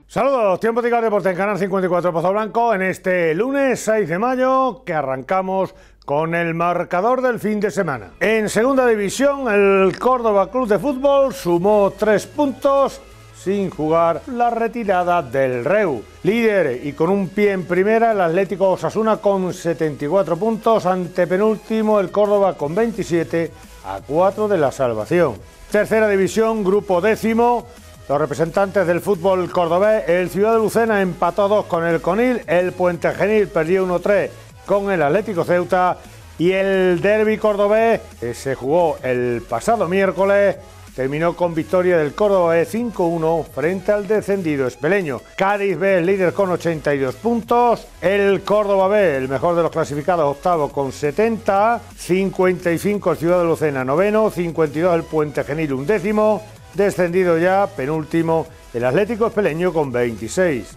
Saludos, tiempo de deporte en Canal 54 Pozo Blanco en este lunes 6 de mayo que arrancamos con el marcador del fin de semana. En segunda división el Córdoba Club de Fútbol sumó 3 puntos sin jugar la retirada del Reu. Líder y con un pie en primera el Atlético Osasuna con 74 puntos, antepenúltimo el Córdoba con 27 a 4 de la salvación. Tercera división, grupo décimo. Los representantes del fútbol cordobés, el Ciudad de Lucena empató 2 con el Conil, el Puente Genil perdió 1-3 con el Atlético Ceuta y el derbi cordobés, que se jugó el pasado miércoles, terminó con victoria del Córdoba 5-1 frente al descendido espeleño. Cádiz B, líder con 82 puntos, el Córdoba B, el mejor de los clasificados, octavo con 70, 55 el Ciudad de Lucena, noveno, 52 el Puente Genil, undécimo. Descendido ya, penúltimo, el Atlético Espeleño con 26.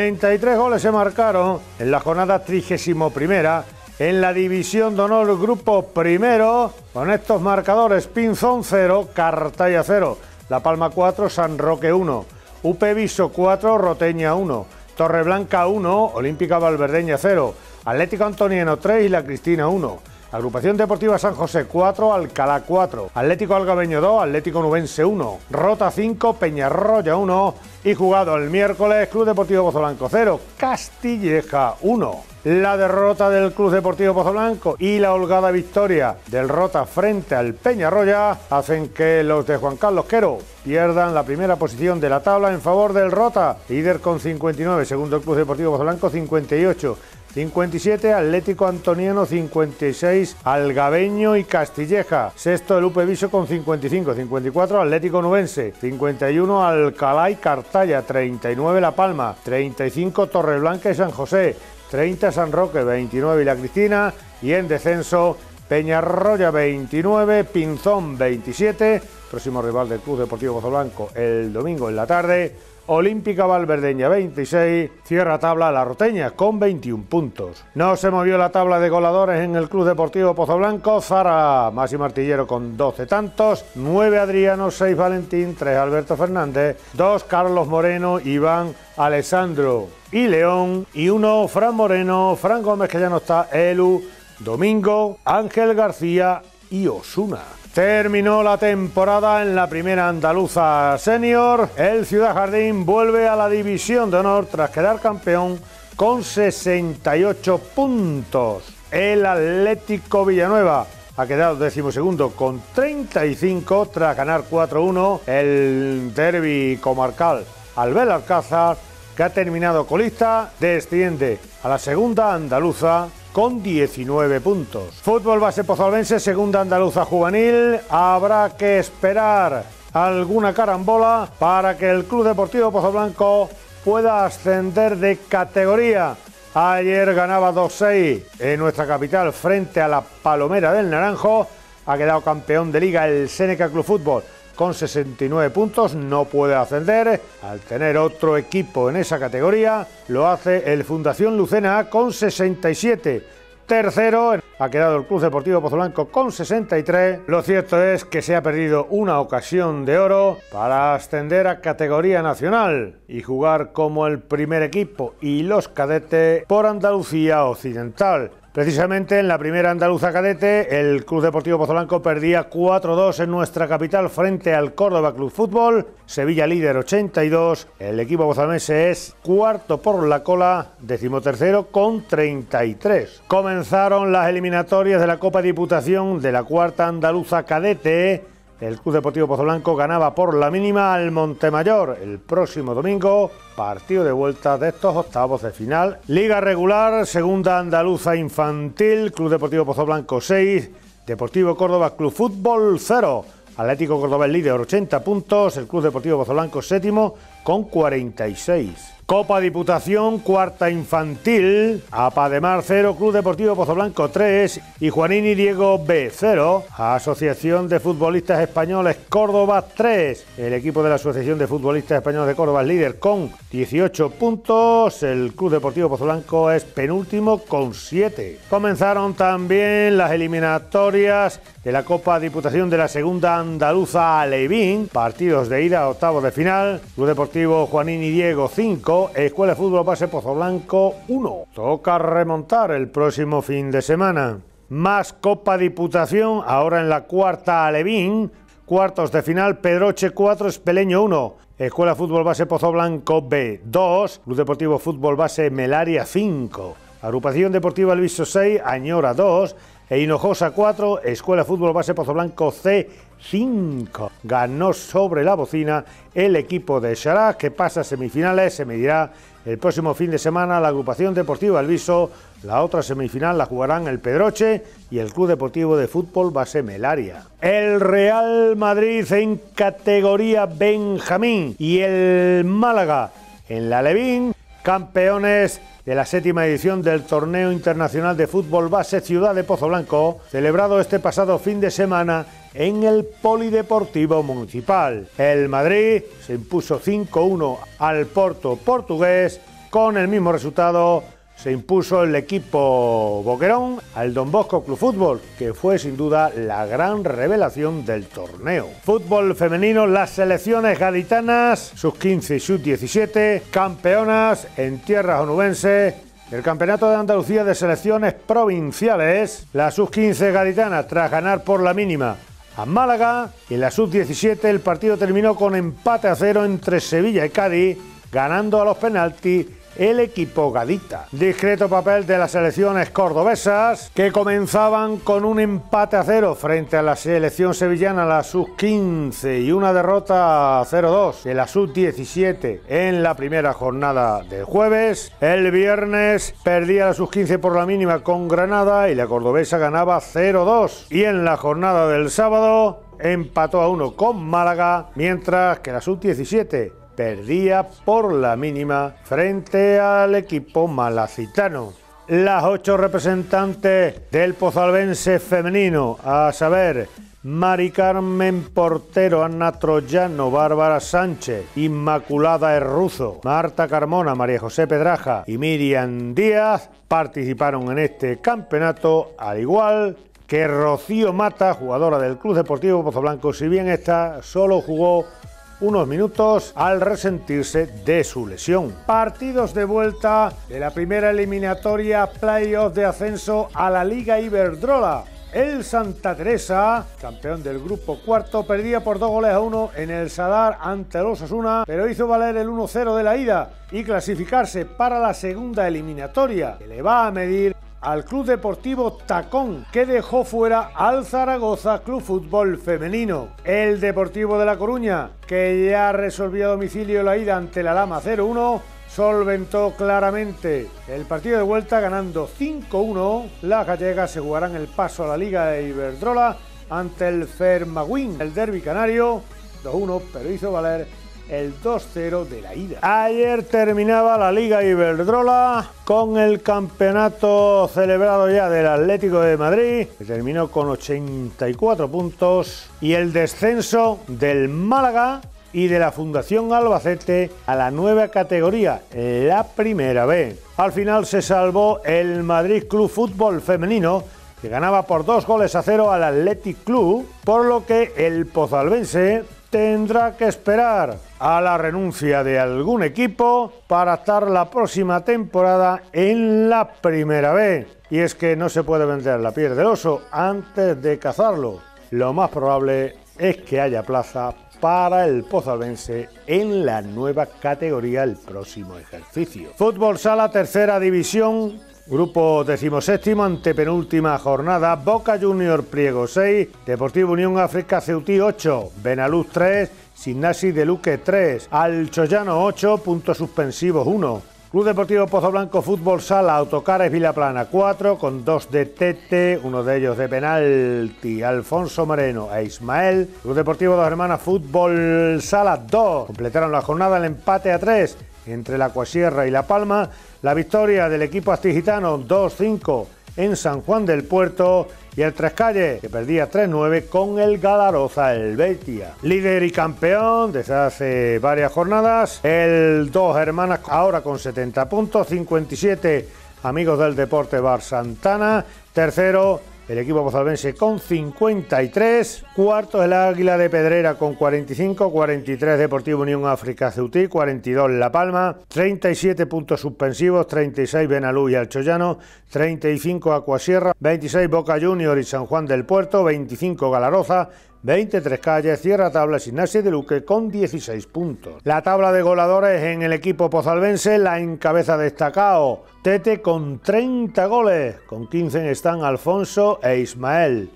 33 goles se marcaron en la jornada 31ª en la División de Honor Grupo Primero, con estos marcadores: Pinzón 0, Cartaya 0, La Palma 4, San Roque 1, UP Viso 4, Roteña 1, Torreblanca 1, Olímpica Valverdeña 0, Atlético Antoniano 3 y La Cristina 1. Agrupación Deportiva San José 4, Alcalá 4, Atlético Algabeño 2, Atlético Nubense 1, Rota 5, Peñarroya 1 y jugado el miércoles Club Deportivo Pozo Blanco 0, Castilleja 1. La derrota del Club Deportivo Pozo Blanco y la holgada victoria del Rota frente al Peñarroya hacen que los de Juan Carlos Quero pierdan la primera posición de la tabla en favor del Rota, líder con 59, segundo el Club Deportivo Pozo Blanco 58. 57 Atlético Antoniano, 56 Algabeño y Castilleja. Sexto el UP Viso con 55, 54 Atlético Nubense, 51 Alcalá y Cartaya, 39 La Palma, 35 Torreblanca y San José, 30 San Roque, 29 y La Cristina, y en descenso Peñarroya 29, Pinzón 27, próximo rival del Club Deportivo Pozo Blanco el domingo en la tarde. Olímpica Valverdeña 26, cierra tabla La Roteña con 21 puntos. No se movió la tabla de goleadores en el Club Deportivo Pozo Blanco. Zara, máximo artillero con 12 tantos, 9 Adriano, 6 Valentín, 3 Alberto Fernández, 2 Carlos Moreno, Iván, Alessandro y León, y 1 Fran Moreno, Fran Gómez, que ya no está, Elu, Domingo, Ángel García y Osuna. Terminó la temporada en la primera andaluza senior. El Ciudad Jardín vuelve a la División de Honor tras quedar campeón con 68 puntos. El Atlético Villanueva ha quedado decimosegundo con 35 tras ganar 4-1 el derbi comarcal al Belalcázar, que ha terminado colista, desciende a la segunda andaluza con 19 puntos. Fútbol base pozolvense, segunda andaluza juvenil. Habrá que esperar alguna carambola para que el Club Deportivo Pozo Blanco pueda ascender de categoría. Ayer ganaba 2-6 en nuestra capital frente a la Palomera del Naranjo. Ha quedado campeón de liga el Seneca Club Fútbol con 69 puntos, no puede ascender. Al tener otro equipo en esa categoría, lo hace el Fundación Lucena A con 67. Tercero ha quedado el Club Deportivo Pozo Blanco con 63. Lo cierto es que se ha perdido una ocasión de oro para ascender a categoría nacional y jugar como el primer equipo y los cadetes por Andalucía Occidental. Precisamente en la primera andaluza cadete, el Club Deportivo Pozo Blanco perdía 4-2 en nuestra capital frente al Córdoba Club Fútbol. Sevilla líder 82, el equipo pozolvense es cuarto por la cola, decimotercero con 33. Comenzaron las eliminatorias de la Copa Diputación de la cuarta andaluza cadete. El Club Deportivo Pozo Blanco ganaba por la mínima al Montemayor el próximo domingo, partido de vuelta de estos octavos de final. Liga regular, segunda andaluza infantil, Club Deportivo Pozo Blanco 6, Deportivo Córdoba Club Fútbol 0, Atlético Córdoba líder 80 puntos, el Club Deportivo Pozo Blanco séptimo con 46. Copa Diputación, cuarta infantil, APA de Mar 0, Club Deportivo Pozoblanco 3 y Juanín y Diego B 0, Asociación de Futbolistas Españoles Córdoba 3. El equipo de la Asociación de Futbolistas Españoles de Córdoba es líder con 18 puntos, el Club Deportivo Pozoblanco es penúltimo con 7. Comenzaron también las eliminatorias de la Copa Diputación de la Segunda Andaluza Alevín, partidos de ida a octavos de final, Club Deportivo Juanín y Diego 5, Escuela de Fútbol Base Pozoblanco 1. Toca remontar el próximo fin de semana. Más Copa Diputación, ahora en la cuarta Alevín, cuartos de final, Pedroche 4, Espeleño 1, Escuela de Fútbol Base Pozoblanco B 2, Club Deportivo Fútbol Base Melaria 5, Agrupación Deportiva El Viso 6, Añora 2, e Hinojosa 4, Escuela de Fútbol Base Pozoblanco C 5. Ganó sobre la bocina el equipo de Xará, que pasa a semifinales. Se medirá el próximo fin de semana la Agrupación Deportiva El Viso. La otra semifinal la jugarán el Pedroche y el Club Deportivo de Fútbol Base Melaria. El Real Madrid en categoría Benjamín y el Málaga en la Alevín, campeones de la séptima edición del Torneo Internacional de Fútbol Base Ciudad de Pozoblanco, celebrado este pasado fin de semana en el Polideportivo Municipal. El Madrid se impuso 5-1 al Porto portugués. Con el mismo resultado se impuso el equipo boquerón al Don Bosco Club Fútbol, que fue sin duda la gran revelación del torneo. Fútbol femenino, las selecciones gaditanas, sub-15 y sub-17, campeonas en tierras onubenses del Campeonato de Andalucía de Selecciones Provinciales. La sub-15 gaditana, tras ganar por la mínima a Málaga, y en la sub-17 el partido terminó con empate a 0 entre Sevilla y Cádiz, ganando a los penaltis el equipo gadita. Discreto papel de las selecciones cordobesas, que comenzaban con un empate a 0 frente a la selección sevillana, la sub-15, y una derrota 0-2 de la sub-17 en la primera jornada del jueves. El viernes perdía la sub-15 por la mínima con Granada y la cordobesa ganaba 0-2. Y en la jornada del sábado empató a 1 con Málaga, mientras que la sub-17 perdía por la mínima frente al equipo malacitano. Las 8 representantes del pozalbense femenino, a saber, Mari Carmen Portero, Ana Troyano, Bárbara Sánchez, Inmaculada Herruzo, Marta Carmona, María José Pedraja y Miriam Díaz, participaron en este campeonato, al igual que Rocío Mata, jugadora del Club Deportivo Pozoblanco, si bien esta solo jugó unos minutos al resentirse de su lesión. Partidos de vuelta de la primera eliminatoria playoff de ascenso a la Liga Iberdrola. El Santa Teresa, campeón del grupo cuarto, perdía por 2-1 en el Sadar ante el Osasuna, pero hizo valer el 1-0 de la ida y clasificarse para la segunda eliminatoria, que le va a medir al Club Deportivo Tacón, que dejó fuera al Zaragoza Club Fútbol Femenino. El Deportivo de La Coruña, que ya resolvió a domicilio la ida ante la Lama 0-1, solventó claramente el partido de vuelta ganando 5-1. Las gallegas se jugarán el paso a la Liga Iberdrola ante el Fermagüín. El derbi canario 2-1, pero hizo valer el 2-0 de la ida. Ayer terminaba la Liga Iberdrola con el campeonato celebrado ya del Atlético de Madrid, que terminó con 84 puntos, y el descenso del Málaga y de la Fundación Albacete a la nueva categoría, la Primera B. Al final se salvó el Madrid Club Fútbol Femenino, que ganaba por 2-0 al Athletic Club, por lo que el pozalbense tendrá que esperar a la renuncia de algún equipo para estar la próxima temporada en la Primera B. Y es que no se puede vender la piel del oso antes de cazarlo. Lo más probable es que haya plaza para el pozalbense en la nueva categoría el próximo ejercicio. Fútbol Sala, tercera división, grupo 17º, antepenúltima jornada. Boca Junior Priego 6, Deportivo Unión África Ceutí 8, Benaluz 3, Signasi de Luque 3, Alchoyano 8, puntos suspensivos 1. Club Deportivo Pozoblanco Fútbol Sala, Autocares Vilaplana 4, con 2 de Tete, uno de ellos de penalti, Alfonso Moreno e Ismael. Club Deportivo Dos Hermanas Fútbol Sala 2, completaron la jornada el empate a 3 entre la Acuasierra y La Palma, la victoria del equipo astigitano 2-5 en San Juan del Puerto y el Trescalles, que perdía 3-9 con el Galaroza Helvetia. Líder y campeón desde hace varias jornadas, el Dos Hermanas ahora con 70 puntos, 57 Amigos del Deporte Bar Santana, tercero el equipo pozalbense con 53, cuarto el Águila de Pedrera con 45, 43 Deportivo Unión África Ceutí, 42 La Palma, 37 puntos suspensivos, 36 Benalú y Alchollano, 35 Acuasierra, 26 Boca Junior y San Juan del Puerto, 25 Galaroza, 23 Calles, cierra tabla Ignacio de Luque con 16 puntos. La tabla de goleadores en el equipo pozalbense la encabeza destacado Tete con 30 goles, con 15 están Alfonso e Ismael,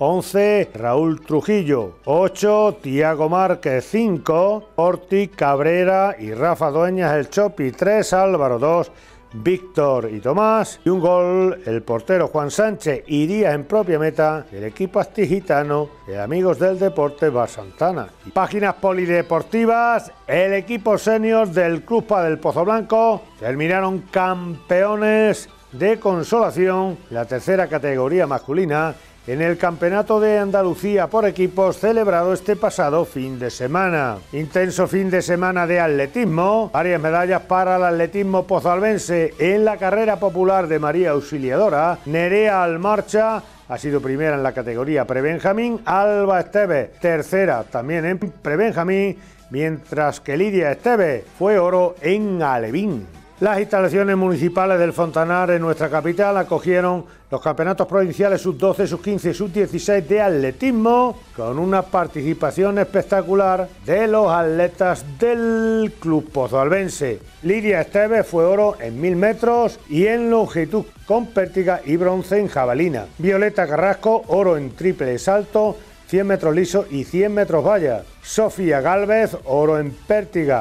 11 Raúl Trujillo, 8 Tiago Márquez, 5 Orti, Cabrera y Rafa Dueñas el Chopi, 3 Álvaro, 2 Víctor y Tomás, y un gol el portero Juan Sánchez. Iría en propia meta el equipo astigitano de Amigos del Deporte Bar Santana. Y páginas polideportivas, el equipo senior del Club Padel Pozoblanco terminaron campeones de consolación, la tercera categoría masculina, en el Campeonato de Andalucía por equipos celebrado este pasado fin de semana. Intenso fin de semana de atletismo, varias medallas para el atletismo pozalbense en la carrera popular de María Auxiliadora. Nerea Almarcha ha sido primera en la categoría prebenjamín, Alba Esteve tercera también en prebenjamín, mientras que Lidia Esteve fue oro en alevín. Las instalaciones municipales del Fontanar en nuestra capital acogieron los campeonatos provinciales sub-12, sub-15 y sub-16 de atletismo, con una participación espectacular de los atletas del club pozalbense. Lidia Esteve fue oro en 1000 metros y en longitud con pértiga y bronce en jabalina. Violeta Carrasco, oro en triple salto, 100 metros liso y 100 metros valla. Sofía Gálvez, oro en pértiga.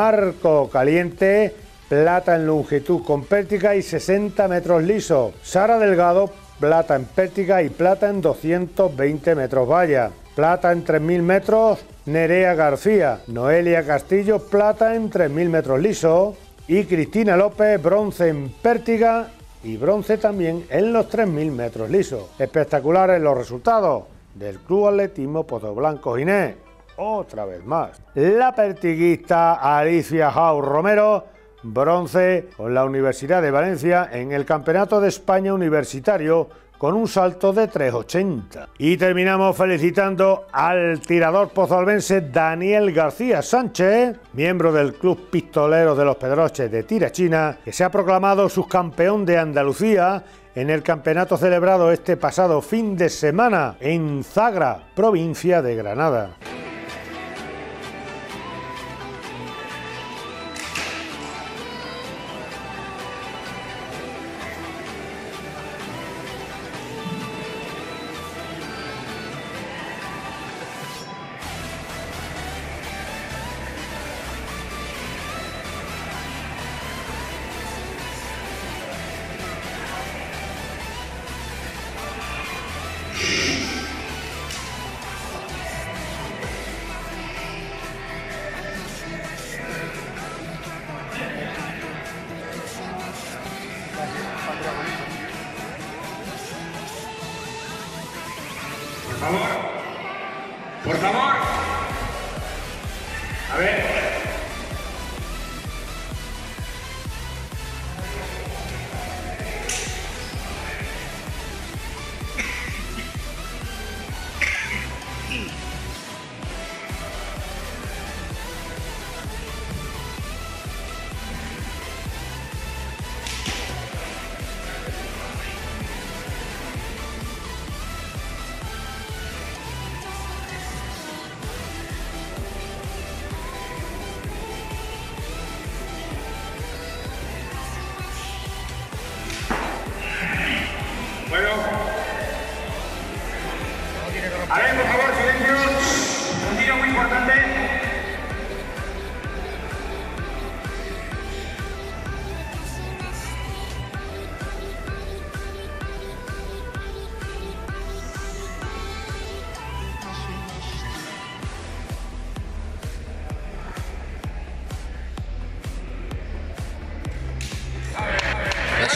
Marco Caliente, plata en longitud con pértiga y 60 metros liso. Sara Delgado, plata en pértiga y plata en 220 metros valla. Plata en 3000 metros, Nerea García. Noelia Castillo, plata en 3000 metros liso. Y Cristina López, bronce en pértiga y bronce también en los 3000 metros liso. Espectaculares los resultados del Club Atletismo Pozoblanco Ginés. Otra vez más. La pertiguista Alicia Jau Romero, bronce con la Universidad de Valencia en el Campeonato de España Universitario con un salto de 3,80. Y terminamos felicitando al tirador pozalbense Daniel García Sánchez, miembro del Club Pistolero de los Pedroches de Tirachina, que se ha proclamado subcampeón de Andalucía en el campeonato celebrado este pasado fin de semana en Zagra, provincia de Granada. Por favor. A ver. Bueno. A ver, por favor, silencio. Un tiro muy importante.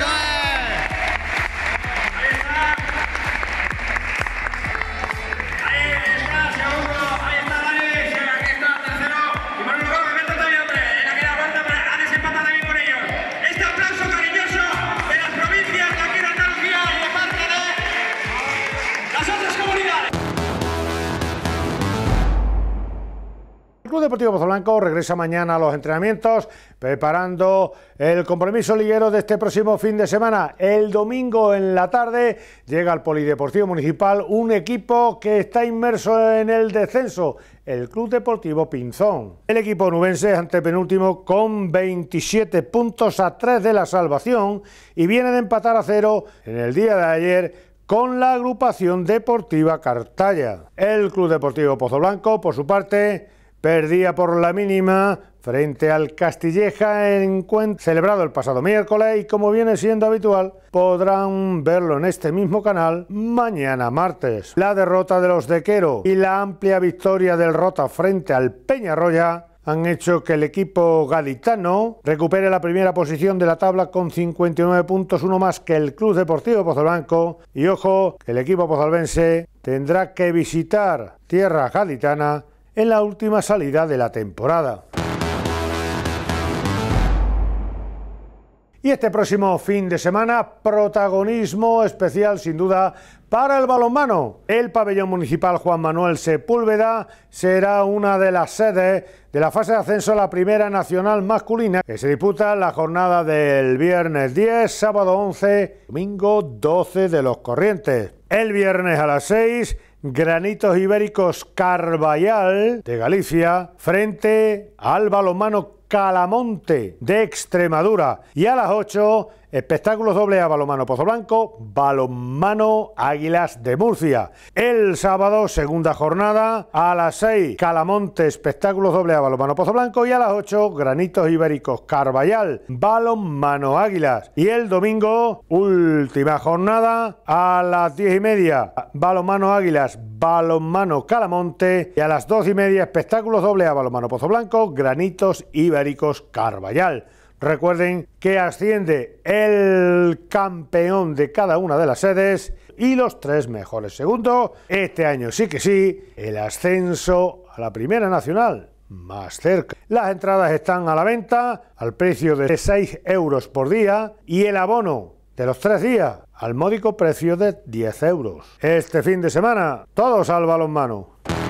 ¡Eso es! Ahí está, segundo. Ahí está Dani. Aquí está, tercero. Y Manuel Gómez, vete también, hombre. En aquella vuelta ha desempatado también con ellos. Este aplauso cariñoso de las provincias de aquí de Andalucía y de parte de las otras comunidades. El Club Deportivo Pozoblanco regresa mañana a los entrenamientos, preparando el compromiso liguero de este próximo fin de semana. El domingo en la tarde llega al Polideportivo Municipal un equipo que está inmerso en el descenso, el Club Deportivo Pinzón. El equipo onubense es antepenúltimo con 27 puntos a 3 de la salvación y viene de empatar a 0 en el día de ayer con la agrupación deportiva Cartaya. El Club Deportivo Pozoblanco, por su parte, perdía por la mínima frente al Castilleja en encuentro celebrado el pasado miércoles y, como viene siendo habitual, podrán verlo en este mismo canal mañana martes. La derrota de los de Quero y la amplia victoria del Rota frente al Peñarroya han hecho que el equipo gaditano recupere la primera posición de la tabla con 59 puntos, uno más que el Club Deportivo Pozoblanco, y ojo que el equipo pozalbense tendrá que visitar tierra gaditana en la última salida de la temporada. Y este próximo fin de semana, protagonismo especial sin duda para el balonmano. El pabellón municipal Juan Manuel Sepúlveda será una de las sedes de la fase de ascenso a la Primera Nacional masculina, que se disputa la jornada del viernes 10, sábado 11, domingo 12 de los Corrientes. El viernes a las 6, Granitos Ibéricos Carballal de Galicia frente al balonmano Calamonte de Extremadura, y a las 8 espectáculos doble a balonmano Pozoblanco, balonmano Águilas de Murcia. El sábado, segunda jornada, a las 6 Calamonte, espectáculos doble a balonmano Pozoblanco, y a las 8 Granitos Ibéricos Carballal, balonmano Águilas. Y el domingo, última jornada, a las 10:30 balonmano Águilas, balonmano Calamonte, y a las 12:30 espectáculos doble a balonmano Pozoblanco, Granitos Ibéricos Carballal. Recuerden que asciende el campeón de cada una de las sedes y los 3 mejores segundos. Este año sí que sí, el ascenso a la Primera Nacional más cerca. Las entradas están a la venta al precio de 6 euros por día y el abono de los 3 días al módico precio de 10 euros. Este fin de semana, todos al balonmano.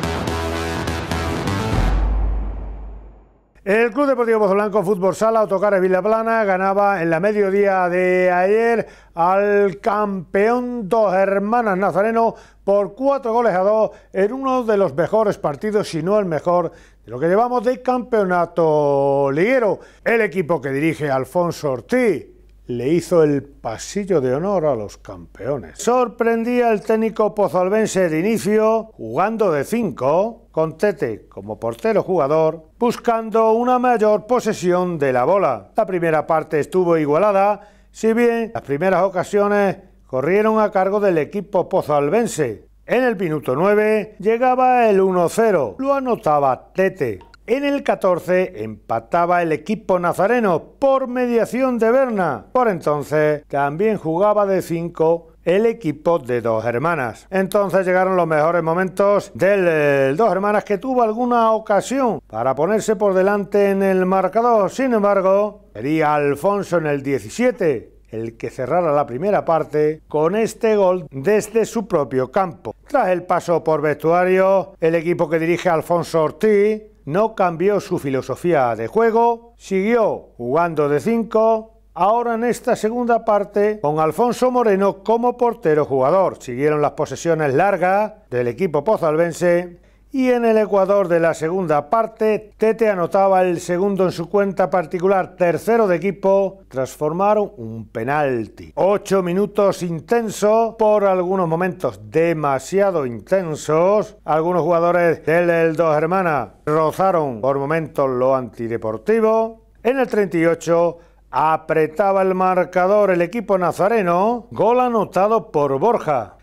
El Club Deportivo Pozoblanco Fútbol Sala Autocares Vilaplana ganaba en la mediodía de ayer al campeón Dos Hermanas Nazareno por 4-2 en uno de los mejores partidos, si no el mejor, de lo que llevamos de campeonato liguero. El equipo que dirige Alfonso Ortiz le hizo el pasillo de honor a los campeones. Sorprendía el técnico pozalbense de inicio, jugando de 5, con Tete como portero jugador, buscando una mayor posesión de la bola. La primera parte estuvo igualada, si bien las primeras ocasiones corrieron a cargo del equipo pozalbense. En el minuto 9 llegaba el 1-0, lo anotaba Tete. En el 14 empataba el equipo nazareno por mediación de Berna. Por entonces también jugaba de 5 el equipo de Dos Hermanas. Entonces llegaron los mejores momentos del Dos Hermanas, que tuvo alguna ocasión para ponerse por delante en el marcador. Sin embargo, sería Alfonso en el 17 el que cerrara la primera parte con este gol desde su propio campo. Tras el paso por vestuario, el equipo que dirige Alfonso Ortiz no cambió su filosofía de juego, siguió jugando de 5, ahora en esta segunda parte con Alfonso Moreno como portero jugador. Siguieron las posesiones largas del equipo pozalbense y en el ecuador de la segunda parte Tete anotaba el segundo en su cuenta particular, tercero de equipo, tras formar un penalti. 8 minutos intensos, por algunos momentos demasiado intensos. Algunos jugadores del Dos Hermanas rozaron por momentos lo antideportivo. En el 38 apretaba el marcador el equipo nazareno, gol anotado por Borja.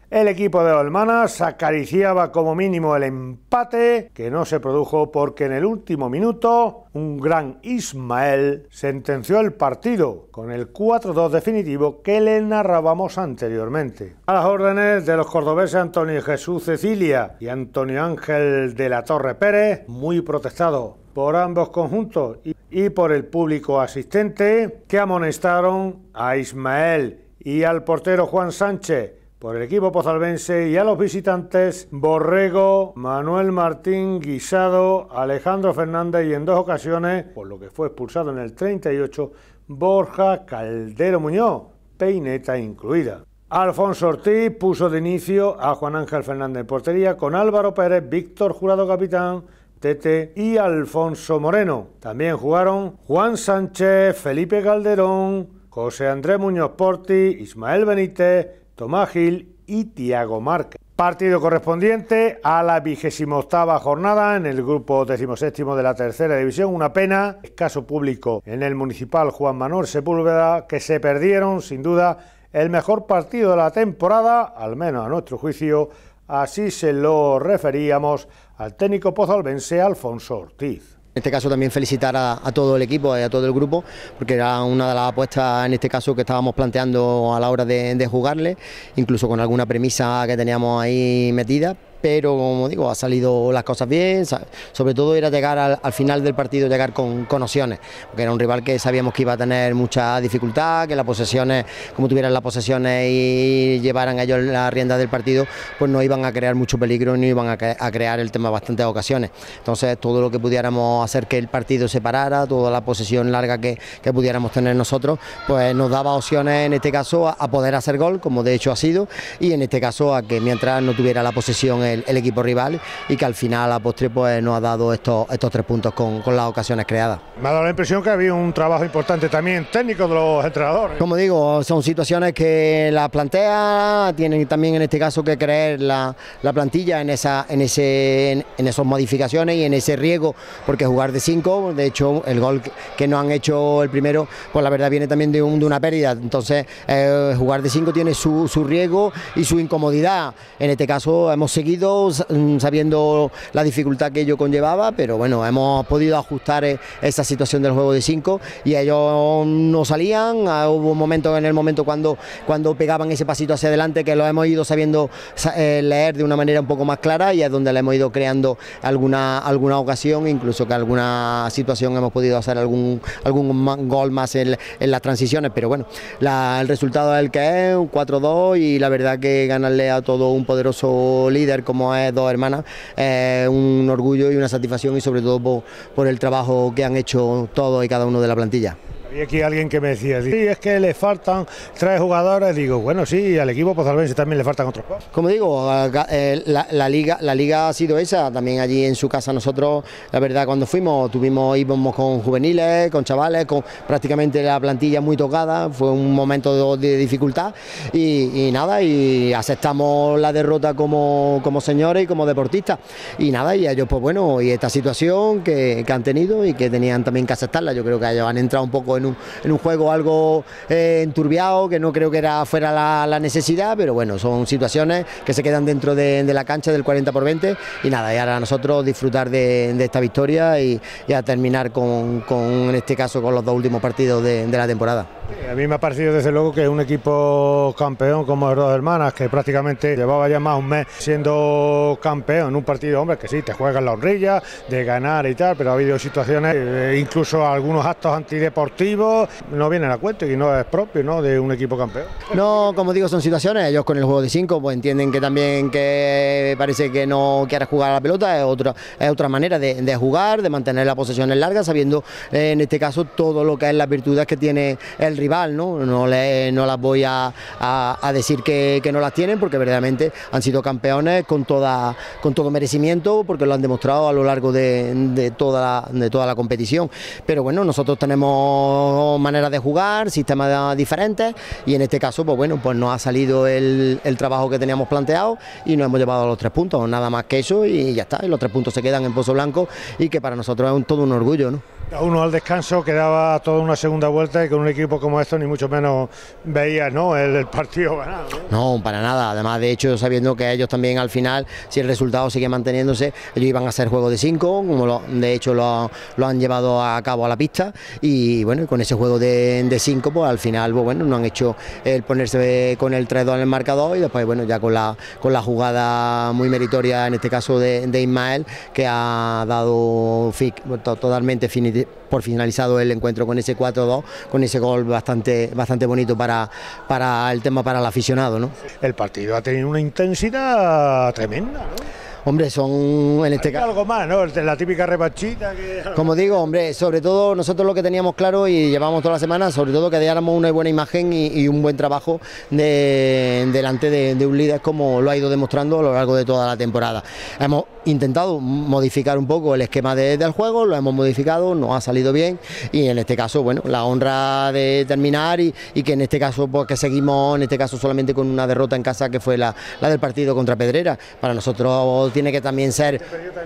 El equipo de Hermanas acariciaba como mínimo el empate, que no se produjo porque en el último minuto un gran Ismael sentenció el partido con el 4-2 definitivo que le narrábamos anteriormente. A las órdenes de los cordobeses Antonio Jesús Cecilia y Antonio Ángel de la Torre Pérez, muy protestado por ambos conjuntos y por el público asistente, que amonestaron a Ismael y al portero Juan Sánchez por el equipo pozalbense, y a los visitantes Borrego, Manuel Martín Guisado, Alejandro Fernández y en 2 ocasiones, por lo que fue expulsado en el 38, Borja Caldero Muñoz, peineta incluida. Alfonso Ortiz puso de inicio a Juan Ángel Fernández en portería, con Álvaro Pérez, Víctor Jurado capitán, Tete y Alfonso Moreno. También jugaron Juan Sánchez, Felipe Calderón, José Andrés Muñoz Porti, Ismael Benítez, Tomás Gil y Tiago Márquez. Partido correspondiente a la 28ª jornada en el grupo 17º de la tercera división. Una pena, escaso público en el municipal Juan Manuel Sepúlveda, que se perdieron sin duda el mejor partido de la temporada, al menos a nuestro juicio. Así se lo referíamos al técnico pozalbense Alfonso Ortiz. En este caso también felicitar a todo el equipo y a todo el grupo, porque era una de las apuestas en este caso que estábamos planteando a la hora de jugarle, incluso con alguna premisa que teníamos ahí metida. Pero como digo, ha salido las cosas bien, sobre todo era llegar al final del partido, llegar con opciones, porque era un rival que sabíamos que iba a tener mucha dificultad, que las posesiones, como tuvieran las posesiones y llevaran ellos la rienda del partido, pues no iban a crear mucho peligro, ni iban a crear el tema bastantes ocasiones. Entonces todo lo que pudiéramos hacer que el partido se parara, toda la posesión larga que pudiéramos tener nosotros, pues nos daba opciones en este caso a poder hacer gol, como de hecho ha sido, y en este caso a que mientras no tuviera la posesión el equipo rival, y que al final a postre pues nos ha dado estos 3 puntos con las ocasiones creadas. Me ha dado la impresión que había un trabajo importante tamén técnico de los entrenadores. Como digo, son situaciones que la plantea, tienen también en este caso que creer la plantilla en esas modificaciones y en ese riesgo, porque jugar de 5, de hecho el gol que nos han hecho el primero, pues la verdad viene también de una pérdida. Entonces jugar de 5 tiene su riesgo y su incomodidad. En este caso hemos seguido sabiendo la dificultad que ello conllevaba, pero bueno, hemos podido ajustar esa situación del juego de 5 y ellos no salían. Hubo un momento cuando pegaban ese pasito hacia adelante que lo hemos ido sabiendo leer de una manera un poco más clara, y es donde le hemos ido creando alguna ocasión, incluso que alguna situación hemos podido hacer algún gol más en las transiciones, pero bueno, el resultado es el que es, un 4-2, y la verdad que ganarle a todo un poderoso líder como es Dos Hermanas, un orgullo y una satisfacción, y sobre todo por el trabajo que han hecho todos y cada uno de la plantilla. Y aquí alguien que me decía, sí, es que le faltan 3 jugadores, digo, bueno, sí, al equipo pozalbense también le faltan otros 2. Como digo, la liga ha sido esa, también allí en su casa nosotros, la verdad, cuando íbamos con juveniles, con chavales, con prácticamente la plantilla muy tocada, fue un momento de dificultad y nada, y aceptamos la derrota como señores y como deportistas, y nada, y ellos pues bueno, y esta situación que han tenido y que tenían también que aceptarla. Yo creo que ellos han entrado un poco en un juego algo enturbiado, que no creo que fuera la necesidad, pero bueno, son situaciones que se quedan dentro de la cancha del 40-20, y nada, y ahora a nosotros disfrutar de esta victoria y a terminar en este caso con los 2 últimos partidos de la temporada. A mí me ha parecido desde luego que un equipo campeón como Dos Hermanas, que prácticamente llevaba ya más de un mes siendo campeón en un partido, hombre, que sí, te juegas la honrilla de ganar y tal, pero ha habido situaciones, incluso algunos actos antideportivos, no vienen a cuento y no es propio, ¿no?, de un equipo campeón. No, como digo, son situaciones, ellos con el juego de 5 pues entienden que también que parece que no quiere jugar a la pelota, es otra manera de jugar, de mantener las posesiones largas, sabiendo en este caso todo lo que es las virtudes que tiene el rival, no las voy a decir que no las tienen, porque verdaderamente han sido campeones con todo merecimiento, porque lo han demostrado a lo largo de toda la competición. Pero bueno, nosotros tenemos maneras de jugar, sistemas diferentes, y en este caso pues bueno, pues nos ha salido el trabajo que teníamos planteado y nos hemos llevado a los 3 puntos, nada más que eso, y ya está, y los 3 puntos se quedan en Pozo Blanco, y que para nosotros es todo un orgullo, ¿no? A uno al descanso quedaba toda una segunda vuelta y con un equipo como esto ni mucho menos veías, ¿no?, el partido ganado, ¿no? No, para nada. Además, de hecho, sabiendo que ellos también al final, si el resultado sigue manteniéndose, ellos iban a hacer juego de 5, como de hecho lo han llevado a cabo a la pista, y bueno, con ese juego de 5, pues al final, pues bueno, no han hecho el ponerse con el 3-2 en el marcador, y después bueno, ya con la jugada muy meritoria, en este caso de Ismael, que ha dado totalmente por finalizado el encuentro con ese 4-2, con ese gol bastante bonito para el tema, para el aficionado, ¿no? El partido ha tenido una intensidad tremenda, ¿no? Hombre, son en este caso algo más, ¿no? La típica revanchita que... Como digo, hombre, sobre todo nosotros lo que teníamos claro y llevamos toda la semana, sobre todo que diéramos una buena imagen y un buen trabajo delante de un líder, como lo ha ido demostrando a lo largo de toda la temporada. Hemos intentado modificar un poco el esquema del juego, lo hemos modificado, nos ha salido bien, y en este caso, bueno, la honra de terminar y que en este caso, pues que seguimos en este caso solamente con una derrota en casa, que fue la del partido contra Pedrera. Para nosotros tiene que también ser...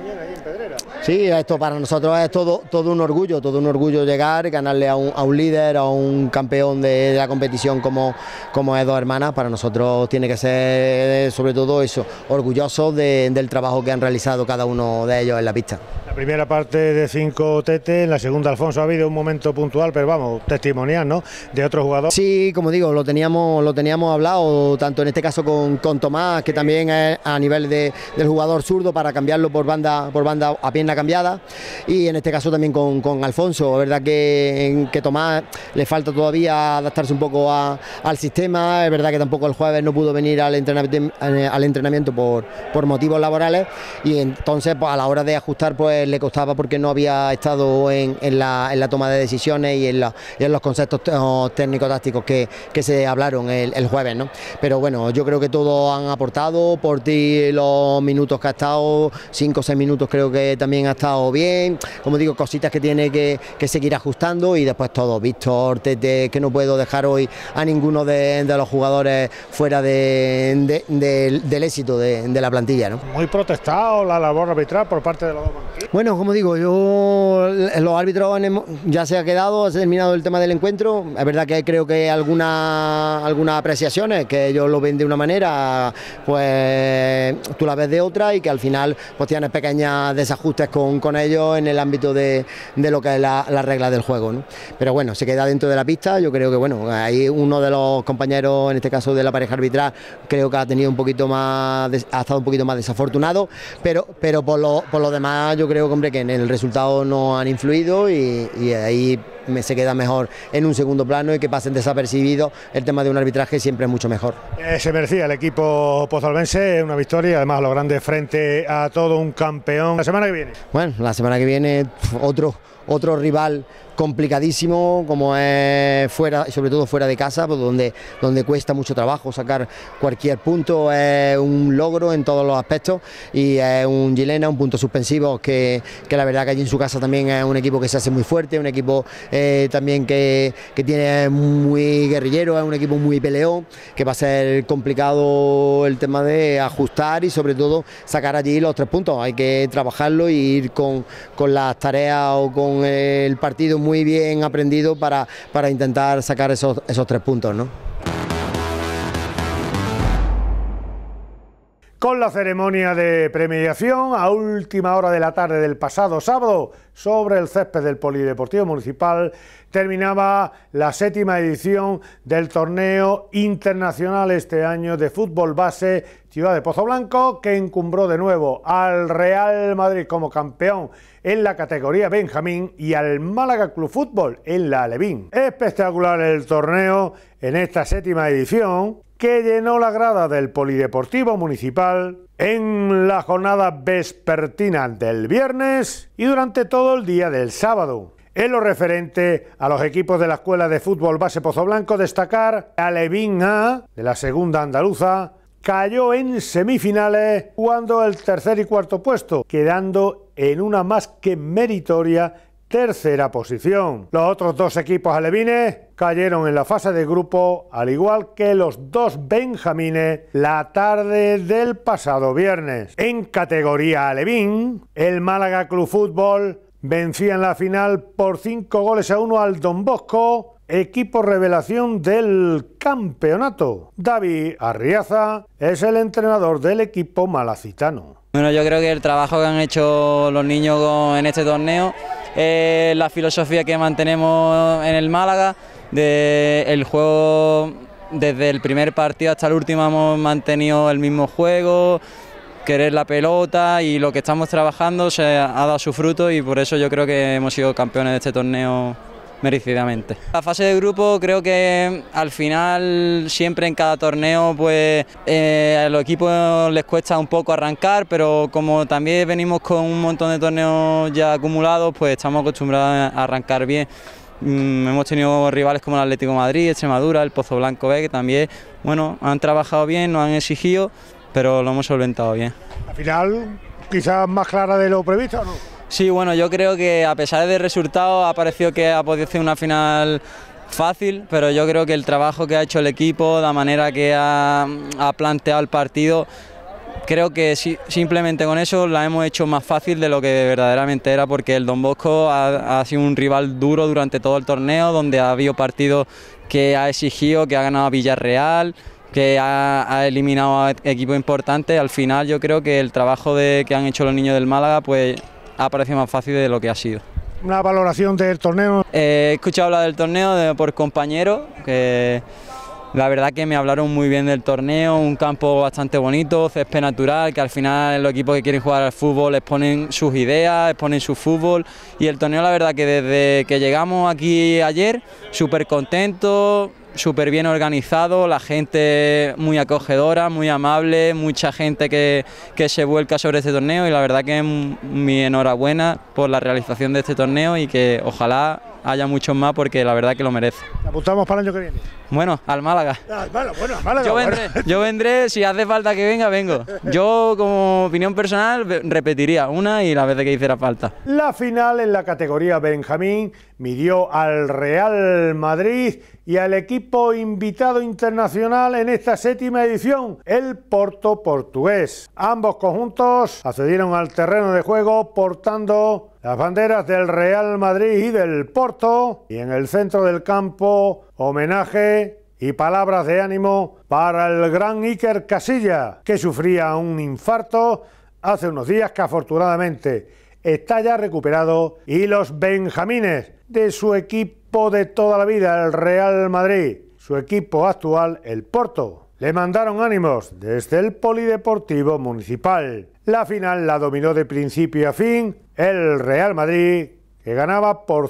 Sí, esto para nosotros es todo un orgullo llegar, ganarle a un líder, a un campeón de la competición como es Dos Hermanas. Para nosotros tiene que ser sobre todo eso, orgullosos del trabajo que han realizado cada uno de ellos en la pista. La primera parte de 5 Tete, en la segunda Alfonso. Ha habido un momento puntual, pero vamos, testimonial, ¿no?, de otro jugador. Sí, como digo, lo teníamos hablado, tanto en este caso con Tomás, que también es a nivel del jugador zurdo, para cambiarlo por banda a pierna cambiada, y en este caso también con Alfonso. Es verdad que Tomás le falta todavía adaptarse un poco al sistema. Es verdad que tampoco el jueves no pudo venir al entrenamiento por motivos laborales, y entonces pues a la hora de ajustar pues le costaba, porque no había estado en la toma de decisiones y en los conceptos técnico-tácticos que se hablaron el jueves, ¿no? Pero bueno, yo creo que todos han aportado. Por ti, los minutos que ha estado, 5 o 6 minutos, creo que también ha estado bien. Como digo, cositas que tiene que seguir ajustando, y después todo, Víctor, Tete, que no puedo dejar hoy a ninguno de los jugadores fuera del éxito de la plantilla, ¿no? Muy protestado la labor arbitral por parte de los dos banquillos. Bueno, como digo, los árbitros ya se ha terminado el tema del encuentro. Es verdad que creo que algunas apreciaciones que ellos lo ven de una manera, pues tú la ves de otra, y que al final pues tienes pequeños desajustes con ellos en el ámbito de lo que es la regla del juego, ¿no? Pero bueno, se queda dentro de la pista. Yo creo que bueno, ahí uno de los compañeros, en este caso de la pareja arbitral, creo que ha estado un poquito más desafortunado, pero por lo demás yo creo que, hombre, que en el resultado no han influido, y ahí se queda mejor en un segundo plano, y que pasen desapercibidos. El tema de un arbitraje siempre es mucho mejor. Se merecía el equipo pozalbense una victoria, además a lo grande, frente a todo un campeón. La semana que viene. Bueno, la semana que viene otro rival complicadísimo, como es fuera, sobre todo fuera de casa, pues donde cuesta mucho trabajo sacar cualquier punto. Es un logro en todos los aspectos, y es un Gilena, un punto suspensivo que la verdad que allí en su casa también es un equipo que se hace muy fuerte, un equipo también que tiene muy guerrillero, es un equipo muy peleón, que va a ser complicado el tema de ajustar y sobre todo sacar allí los 3 puntos. Hay que trabajarlo y ir con las tareas o con el partido muy bien aprendido para intentar sacar esos 3 puntos, ¿no? Con la ceremonia de premiación a última hora de la tarde del pasado sábado sobre el césped del Polideportivo Municipal, terminaba la 7ª edición del torneo internacional este año de fútbol base Ciudad de Pozoblanco, que encumbró de nuevo al Real Madrid como campeón en la categoría Benjamín y al Málaga Club Fútbol en la Alevín. Espectacular el torneo en esta 7ª edición, que llenó la grada del Polideportivo Municipal en la jornada vespertina del viernes y durante todo el día del sábado. En lo referente a los equipos de la Escuela de Fútbol Base Pozoblanco, destacar a Alevín A, de la segunda andaluza, cayó en semifinales jugando el tercer y cuarto puesto, quedando en una más que meritoria tercera posición. Los otros 2 equipos alevines cayeron en la fase de grupo, al igual que los 2 benjamines la tarde del pasado viernes. En categoría alevín, el Málaga Club Fútbol vencía en la final por 5-1 al Don Bosco, equipo revelación del campeonato. David Arriaza es el entrenador del equipo malacitano. Bueno, yo creo que el trabajo que han hecho los niños en este torneo, la filosofía que mantenemos en el Málaga, el juego desde el primer partido hasta el último hemos mantenido el mismo juego, querer la pelota, y lo que estamos trabajando se ha dado su fruto, y por eso yo creo que hemos sido campeones de este torneo merecidamente. La fase de grupo, creo que al final siempre en cada torneo pues a los equipos les cuesta un poco arrancar, pero como también venimos con un montón de torneos ya acumulados, pues estamos acostumbrados a arrancar bien. Hemos tenido rivales como el Atlético de Madrid, Extremadura, el Pozoblanco B, que también bueno, han trabajado bien, nos han exigido, pero lo hemos solventado bien. La final quizás más clara de lo previsto, ¿o no? Sí, bueno, yo creo que a pesar del resultado ha parecido que ha podido ser una final fácil, pero yo creo que el trabajo que ha hecho el equipo, la manera que ha planteado el partido, creo que simplemente con eso la hemos hecho más fácil de lo que verdaderamente era, porque el Don Bosco ha sido un rival duro durante todo el torneo, donde ha habido partidos que ha exigido, que ha ganado a Villarreal, que ha eliminado a equipos importantes. Al final yo creo que el trabajo que han hecho los niños del Málaga pues ha parecido más fácil de lo que ha sido. Una valoración del torneo. He escuchado hablar del torneo por compañeros, que la verdad que me hablaron muy bien del torneo, un campo bastante bonito, césped natural, que al final los equipos que quieren jugar al fútbol exponen sus ideas, exponen su fútbol, y el torneo la verdad que desde que llegamos aquí ayer, súper contentos, súper bien organizado, la gente muy acogedora, muy amable, mucha gente que se vuelca sobre este torneo, y la verdad que mi enhorabuena por la realización de este torneo, y que ojalá haya muchos más, porque la verdad que lo merece. ¿Apuntamos para el año que viene? Bueno, al Málaga. Bueno, al Málaga. Yo vendré, si hace falta que venga, vengo. Yo, como opinión personal, repetiría una y las veces que hiciera falta. La final en la categoría Benjamín midió al Real Madrid y al equipo invitado internacional en esta 7ª edición, el Porto portugués. Ambos conjuntos accedieron al terreno de juego portando las banderas del Real Madrid y del Porto, y en el centro del campo homenaje y palabras de ánimo para el gran Iker Casillas, que sufría un infarto hace unos días, que afortunadamente está ya recuperado, y los benjamines de su equipo de toda la vida, el Real Madrid, su equipo actual, el Porto, le mandaron ánimos desde el Polideportivo Municipal. La final la dominó de principio a fin el Real Madrid, que ganaba por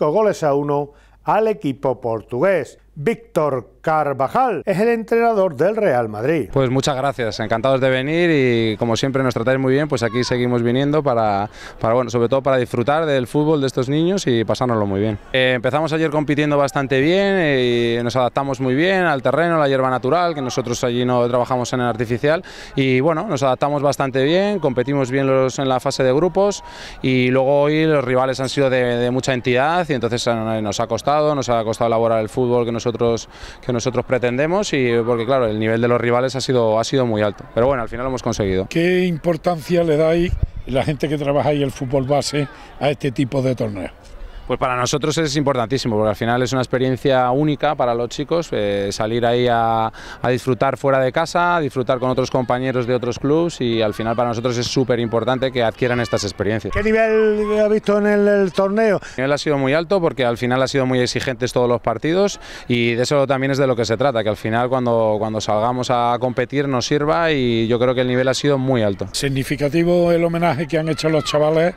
5-1 al equipo portugués. Víctor Carvajal es el entrenador del Real Madrid. Pues muchas gracias, encantados de venir, y como siempre nos tratáis muy bien, pues aquí seguimos viniendo para bueno, sobre todo para disfrutar del fútbol de estos niños y pasárnoslo muy bien. Empezamos ayer compitiendo bastante bien y nos adaptamos muy bien al terreno, la hierba natural, que nosotros allí no trabajamos en el artificial, y bueno, nos adaptamos bastante bien, competimos bien en la fase de grupos, y luego hoy los rivales han sido de mucha entidad, y entonces nos ha costado elaborar el fútbol que nosotros pretendemos, y porque claro, el nivel de los rivales ha sido muy alto, pero bueno, al final lo hemos conseguido. ¿Qué importancia le dais la gente que trabaja ahí el fútbol base a este tipo de torneos? Pues para nosotros es importantísimo, porque al final es una experiencia única para los chicos, salir ahí a disfrutar fuera de casa, a disfrutar con otros compañeros de otros clubes, y al final para nosotros es súper importante que adquieran estas experiencias. ¿Qué nivel ha visto en el torneo? El nivel ha sido muy alto, porque al final ha sido muy exigentes todos los partidos, y de eso también es de lo que se trata, que al final cuando salgamos a competir nos sirva, y yo creo que el nivel ha sido muy alto. Significativo el homenaje que han hecho los chavales,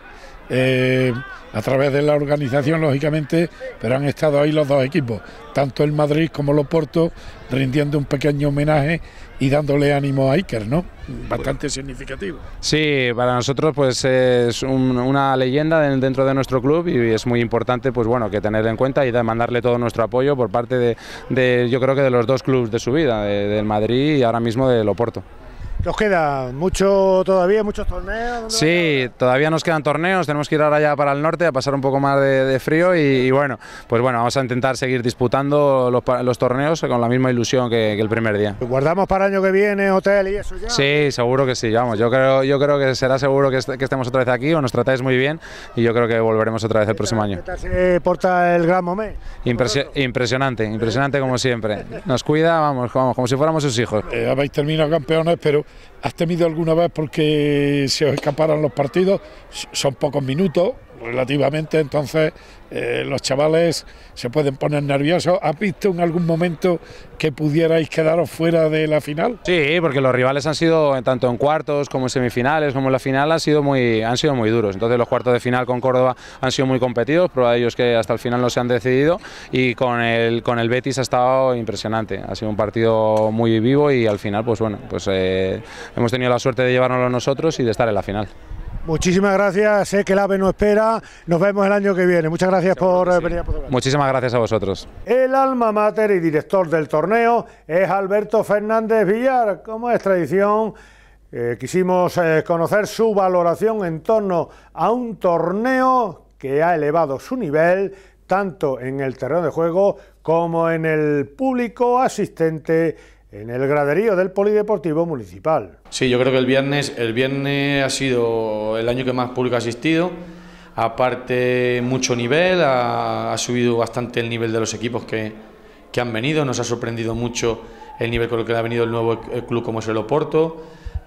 a través de la organización, lógicamente, pero han estado ahí los dos equipos, tanto el Madrid como el Porto, rindiendo un pequeño homenaje y dándole ánimo a Iker, ¿no? Bastante significativo. Sí, para nosotros pues es una leyenda dentro de nuestro club, y es muy importante pues bueno, que tenerlo en cuenta y mandarle todo nuestro apoyo por parte de yo creo que de los dos clubes de su vida, del Madrid y ahora mismo del Oporto. ¿Nos queda mucho todavía, muchos torneos? Sí, todavía nos quedan torneos, tenemos que ir ahora ya para el norte a pasar un poco más de frío y bueno, pues bueno, vamos a intentar seguir disputando los torneos con la misma ilusión que el primer día. ¿Guardamos para el año que viene hotel y eso ya? Sí, seguro que sí, vamos, yo creo que será seguro que estemos otra vez aquí, o nos tratáis muy bien y yo creo que volveremos otra vez el próximo año. ¿Qué tal se porta el Gran Momé? Impresionante como siempre, nos cuida, vamos, como si fuéramos sus hijos. Habéis terminado campeones, pero ¿has temido alguna vez porque se os escaparan los partidos? Son pocos minutos relativamente, entonces los chavales se pueden poner nerviosos. ¿Has visto en algún momento que pudierais quedaros fuera de la final? Sí, porque los rivales han sido, tanto en cuartos como en semifinales, como en la final, han sido muy duros. Entonces los cuartos de final con Córdoba han sido muy competidos, prueba de ellos que hasta el final no se han decidido, y con el Betis ha estado impresionante. Ha sido un partido muy vivo y al final, pues bueno, pues hemos tenido la suerte de llevárnoslo nosotros y de estar en la final. Muchísimas gracias, sé que el AVE nos espera, nos vemos el año que viene. Muchas gracias por venir a Pozoblanco. Muchísimas gracias a vosotros. El alma mater y director del torneo es Alberto Fernández Villar. Como es tradición, quisimos conocer su valoración en torno a un torneo que ha elevado su nivel tanto en el terreno de juego como en el público asistente en el graderío del Polideportivo Municipal. Sí, yo creo que el viernes ha sido el año que más público ha asistido, aparte mucho nivel, ha subido bastante el nivel de los equipos que han venido, nos ha sorprendido mucho el nivel con el que ha venido el nuevo club como es el Oporto,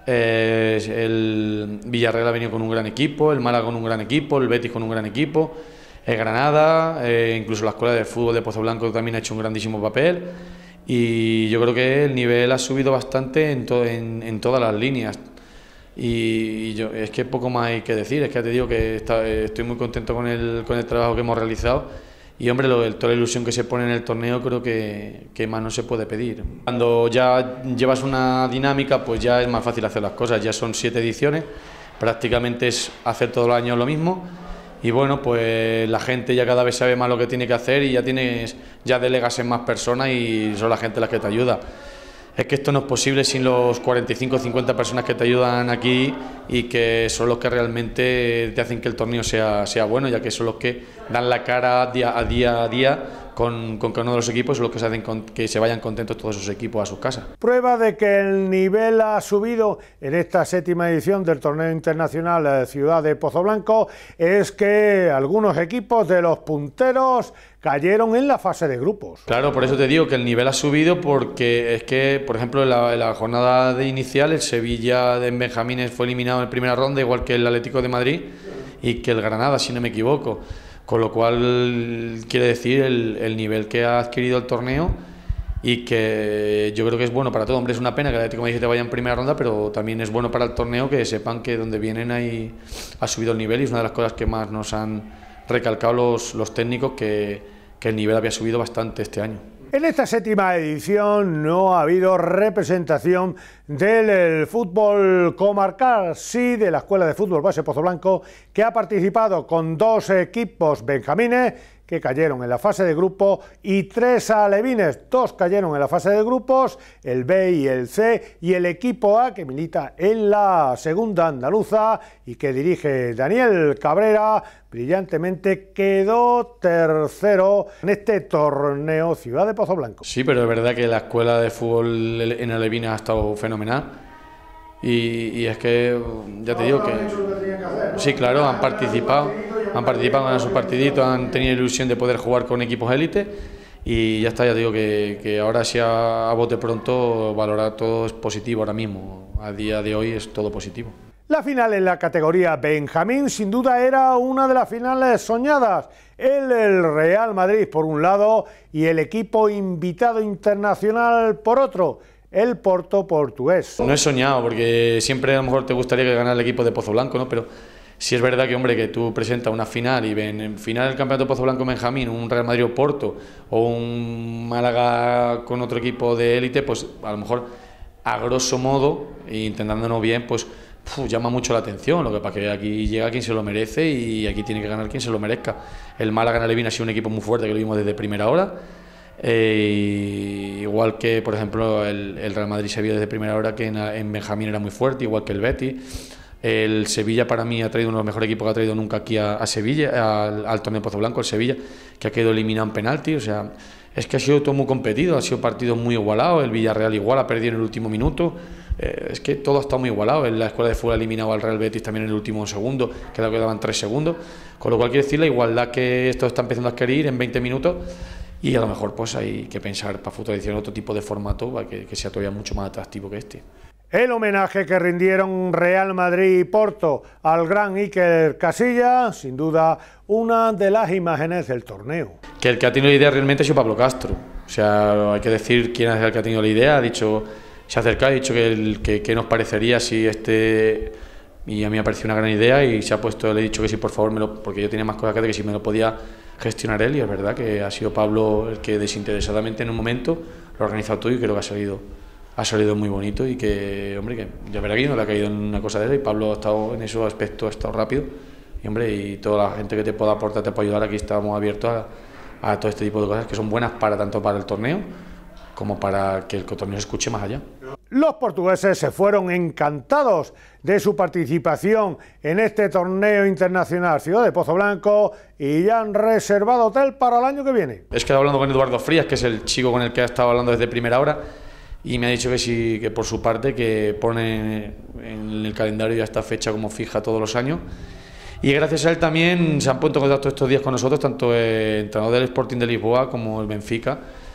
el Villarreal ha venido con un gran equipo, el Málaga con un gran equipo, el Betis con un gran equipo, el Granada, incluso la Escuela de Fútbol de Pozoblanco también ha hecho un grandísimo papel. Y yo creo que el nivel ha subido bastante en todas las líneas y es que poco más hay que decir, es que ya te digo que estoy muy contento con el trabajo que hemos realizado y hombre, toda la ilusión que se pone en el torneo creo que más no se puede pedir. Cuando ya llevas una dinámica pues ya es más fácil hacer las cosas, ya son 7 ediciones, prácticamente es hacer todos los años lo mismo. Y bueno, pues la gente ya cada vez sabe más lo que tiene que hacer y ya delegas en más personas y son la gente las que te ayuda. Es que esto no es posible sin los 45 o 50 personas que te ayudan aquí y que son los que realmente te hacen que el torneo sea bueno, ya que son los que dan la cara día a día con cada uno de los equipos, los que hacen que se vayan contentos todos esos equipos a sus casas. Prueba de que el nivel ha subido en esta 7ª edición del torneo internacional Ciudad de Pozoblanco es que algunos equipos de los punteros cayeron en la fase de grupos. Claro, por eso te digo que el nivel ha subido, porque es que, por ejemplo, en la jornada inicial el Sevilla en Benjamines fue eliminado en primera ronda, igual que el Atlético de Madrid y que el Granada, si no me equivoco. Con lo cual quiere decir el nivel que ha adquirido el torneo y que yo creo que es bueno para todo. Hombre, es una pena que el Atlético de Madrid te vaya en primera ronda, pero también es bueno para el torneo que sepan que donde vienen ahí ha subido el nivel y es una de las cosas que más nos han recalcado los técnicos, que el nivel había subido bastante este año. En esta 7ª edición no ha habido representación del fútbol comarcal, sí de la Escuela de Fútbol Base Pozoblanco, que ha participado con 2 equipos benjamines que cayeron en la fase de grupo y 3 alevines, 2 cayeron en la fase de grupos, el B y el C, y el equipo A que milita en la segunda andaluza y que dirige Daniel Cabrera, brillantemente quedó tercero en este torneo Ciudad de Pozoblanco. Sí, pero es verdad que la escuela de fútbol en alevines ha estado fenomenal y es que ya te digo que sí, claro, han participado en sus partiditos, han tenido ilusión de poder jugar con equipos élite y ya está, ya te digo que ahora sí a bote pronto valorar todo es positivo ahora mismo, a día de hoy es todo positivo. La final en la categoría Benjamín sin duda era una de las finales soñadas. El Real Madrid por un lado y el equipo invitado internacional por otro, el Porto portugués. No he soñado porque siempre a lo mejor te gustaría que ganara el equipo de Pozoblanco, ¿no? Pero sí es verdad que, hombre, que tú presentas una final y ven en final del campeonato Pozoblanco Benjamín un Real Madrid o Porto o un Málaga con otro equipo de élite, pues a lo mejor a grosso modo, e intentándonos bien, pues llama mucho la atención. Lo que pasa es que aquí llega quien se lo merece y aquí tiene que ganar quien se lo merezca. El Málaga en Alevín ha sido un equipo muy fuerte que lo vimos desde primera hora. Igual que, por ejemplo, el Real Madrid se vio desde primera hora que en Benjamín era muy fuerte, igual que el Betis. El Sevilla para mí ha traído uno de los mejores equipos que ha traído nunca aquí a Sevilla, al torneo de Pozo Blanco, el Sevilla, que ha quedado eliminado en penalti. O sea, es que ha sido todo muy competido, ha sido partidos muy igualados. El Villarreal igual ha perdido en el último minuto. Es que todo ha estado muy igualado. En la escuela de fútbol ha eliminado al Real Betis también en el último segundo, quedaban 3 segundos. Con lo cual quiere decir la igualdad que esto está empezando a adquirir en 20 minutos. Y a lo mejor pues hay que pensar para futura edición otro tipo de formato para que sea todavía mucho más atractivo que este. El homenaje que rindieron Real Madrid y Porto al gran Iker Casillas, sin duda una de las imágenes del torneo. Que el que ha tenido la idea realmente ha sido Pablo Castro. O sea, hay que decir quién es el que ha tenido la idea. Ha dicho, se ha acercado, ha dicho que nos parecería si este... Y a mí me ha parecido una gran idea y se ha puesto, le he dicho que sí, por favor, porque yo tenía más cosas que hacer, que si me lo podía gestionar él, y es verdad que ha sido Pablo el que desinteresadamente en un momento lo ha organizado todo y creo que ha salido muy bonito y que, hombre, que ya verá que no le ha caído en una cosa de él y Pablo ha estado en esos aspectos, ha estado rápido y, hombre, y toda la gente que te pueda aportar, te puede ayudar, aquí estamos abiertos a todo este tipo de cosas que son buenas tanto para el torneo como para que el torneo se escuche más allá. Los portugueses se fueron encantados de su participación en este torneo internacional Ciudad de Pozo Blanco y ya han reservado hotel para el año que viene. Es que he hablando con Eduardo Frías, que es el chico con el que ha estado hablando desde primera hora, y me ha dicho que sí, que por su parte que pone en el calendario ya esta fecha como fija todos los años. Y gracias a él también se han puesto en contacto estos días con nosotros, tanto el entrenador del Sporting de Lisboa como el Benfica,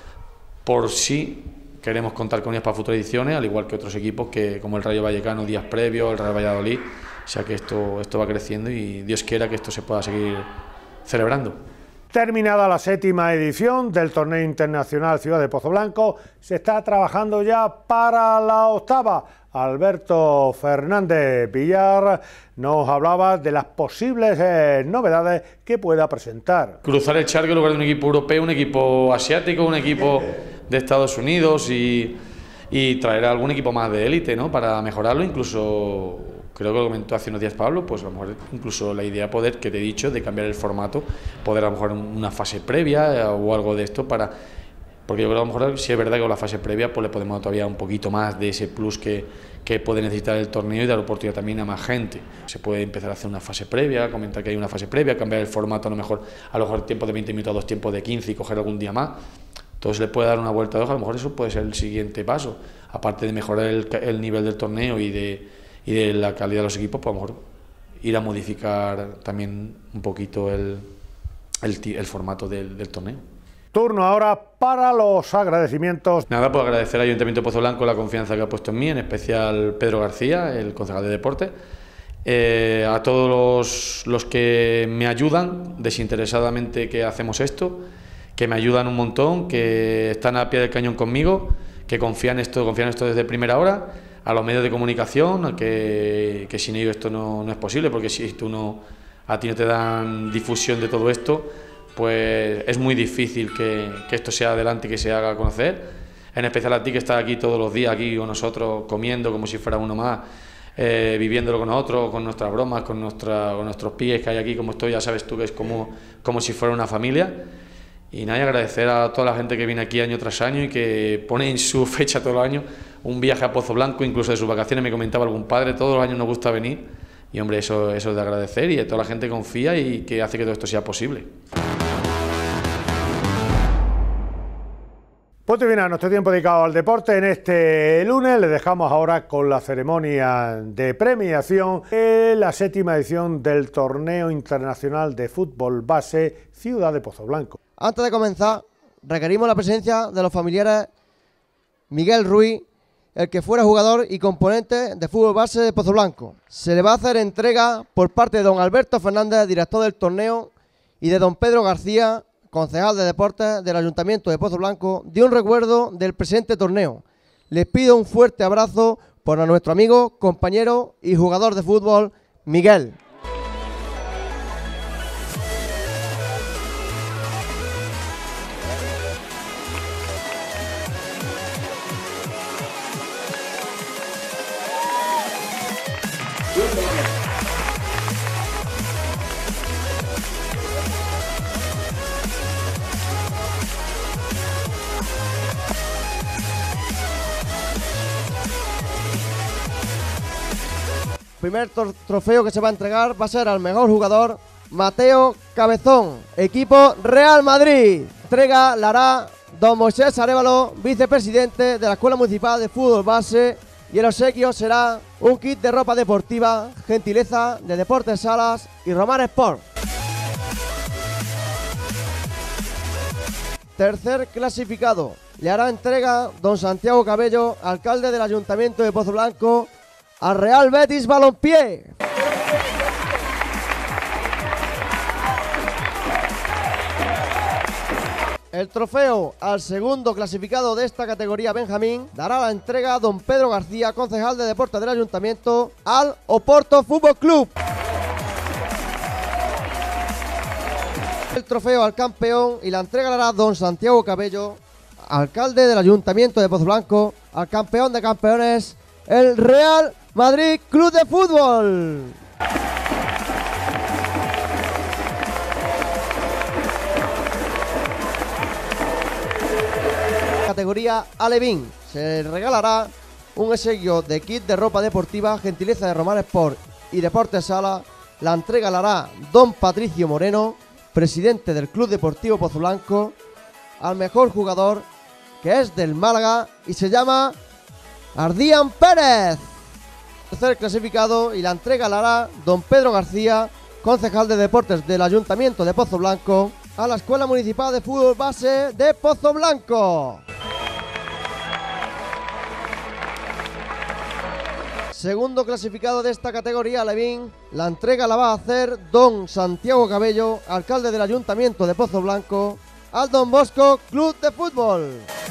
por si queremos contar con ellos para futuras ediciones, al igual que otros equipos que como el Rayo Vallecano días previos, el Real Valladolid. O sea que esto va creciendo y Dios quiera que esto se pueda seguir celebrando. Terminada la 7ª edición del torneo internacional Ciudad de Pozo Blanco, se está trabajando ya para la 8ª. Alberto Fernández Villar nos hablaba de las posibles novedades que pueda presentar. Cruzar el charco en lugar de un equipo europeo, un equipo asiático, un equipo de Estados Unidos y traer a algún equipo más de élite, ¿no? Para mejorarlo, incluso creo que lo comentó hace unos días Pablo, pues a lo mejor incluso la idea poder, que te he dicho, de cambiar el formato, poder a lo mejor una fase previa o algo de esto para... Porque yo creo que a lo mejor si es verdad que con la fase previa pues le podemos dar todavía un poquito más de ese plus que puede necesitar el torneo y dar oportunidad también a más gente. Se puede empezar a hacer una fase previa, comentar que hay una fase previa, cambiar el formato a lo mejor tiempo de 20 minutos a 2 tiempos de 15 y coger algún día más. Entonces le puede dar una vuelta de hoja, a lo mejor eso puede ser el siguiente paso. Aparte de mejorar el nivel del torneo y de la calidad de los equipos, pues a lo mejor ir a modificar también un poquito el formato del torneo. Turno ahora para los agradecimientos. Nada, pues agradecer al Ayuntamiento de Pozo Blanco la confianza que ha puesto en mí, en especial Pedro García, el concejal de Deporte, a todos los que me ayudan desinteresadamente que hacemos esto, que me ayudan un montón, que están a pie del cañón conmigo, que confían en esto desde primera hora, a los medios de comunicación, que sin ellos esto no es posible, porque si a ti no te dan difusión de todo esto, pues es muy difícil que esto sea adelante y que se haga conocer. En especial a ti que estás aquí todos los días, aquí con nosotros, comiendo como si fuera uno más, viviéndolo con nosotros, con nuestras bromas, con nuestros pies que hay aquí, como estoy, ya sabes tú que es como si fuera una familia. Y nada, agradecer a toda la gente que viene aquí año tras año y que pone en su fecha todos los años un viaje a Pozo Blanco, incluso de sus vacaciones, me comentaba algún padre, todos los años nos gusta venir. Y hombre, eso es de agradecer y a toda la gente que confía y que hace que todo esto sea posible. Pues termina nuestro tiempo dedicado al deporte en este lunes. Le dejamos ahora con la ceremonia de premiación de la 7ª edición del Torneo Internacional de Fútbol Base Ciudad de Pozo Blanco. Antes de comenzar, requerimos la presencia de los familiares Miguel Ruiz, el que fuera jugador y componente de fútbol base de Pozo Blanco. Se le va a hacer entrega por parte de don Alberto Fernández, director del torneo, y de don Pedro García, concejal de Deportes del Ayuntamiento de Pozo Blanco, de un recuerdo del presente torneo. Les pido un fuerte abrazo por a nuestro amigo, compañero y jugador de fútbol, Miguel. primer trofeo que se va a entregar va a ser al mejor jugador, Mateo Cabezón, equipo Real Madrid. Entrega la hará don Moisés Arévalo, vicepresidente de la Escuela Municipal de Fútbol Base, y el obsequio será un kit de ropa deportiva, gentileza de Deportes Salas y Román Sport. Tercer clasificado, le hará entrega don Santiago Cabello, alcalde del Ayuntamiento de Pozoblanco, al Real Betis Balompié. El trofeo al segundo clasificado de esta categoría Benjamín dará la entrega a don Pedro García, concejal de Deportes del Ayuntamiento, al Oporto Fútbol Club. El trofeo al campeón y la entrega la hará don Santiago Cabello, alcalde del Ayuntamiento de Pozoblanco, al campeón de campeones, el Real Madrid Club de Fútbol. Categoría Alevín, se regalará un obsequio de kit de ropa deportiva, gentileza de Román Sport y Deportes Sala. La entrega la hará don Patricio Moreno, presidente del Club Deportivo Pozoblanco, al mejor jugador, que es del Málaga y se llama Ardían Pérez. Tercer clasificado, y la entrega la hará don Pedro García, concejal de Deportes del Ayuntamiento de Pozoblanco, a la Escuela Municipal de Fútbol Base de Pozoblanco. Segundo clasificado de esta categoría, Alevín, la entrega la va a hacer don Santiago Cabello, alcalde del Ayuntamiento de Pozoblanco, al Don Bosco Club de Fútbol.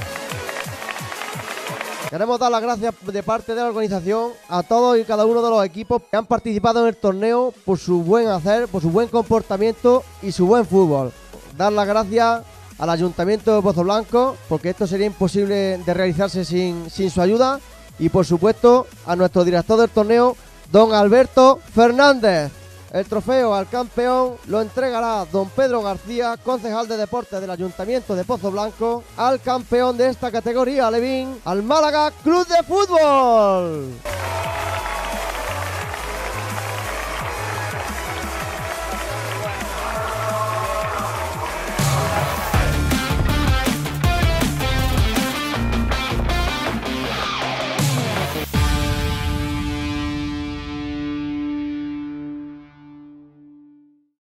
Queremos dar las gracias de parte de la organización a todos y cada uno de los equipos que han participado en el torneo por su buen hacer, por su buen comportamiento y su buen fútbol. Dar las gracias al Ayuntamiento de Pozoblanco, porque esto sería imposible de realizarse sin su ayuda. Y por supuesto a nuestro director del torneo, don Alberto Fernández. El trofeo al campeón lo entregará don Pedro García, concejal de Deportes del Ayuntamiento de Pozoblanco, al campeón de esta categoría, Alevín, al Málaga Club de Fútbol.